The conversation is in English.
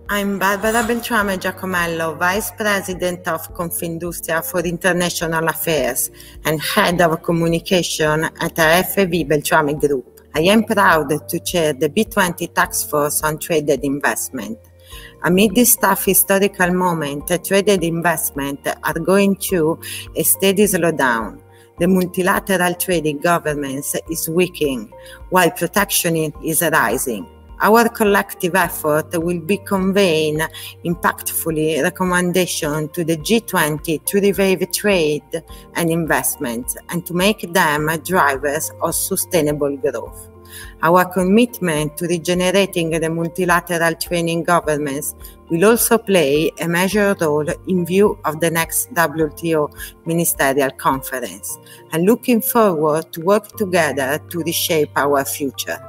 I'm Barbara Beltrame Giacomello, Vice President of Confindustria for International Affairs and Head of Communication at FAV Beltrame Group. I am proud to chair the B20 Task Force on Traded Investment. Amid this tough historical moment, traded investment are going through a steady slowdown. The multilateral trading governance is weakening, while protectionism is rising. Our collective effort will be conveying impactfully recommendations to the G20 to revive trade and investments and to make them drivers of sustainable growth. Our commitment to regenerating the multilateral trading governance will also play a major role in view of the next WTO Ministerial Conference, and looking forward to work together to reshape our future.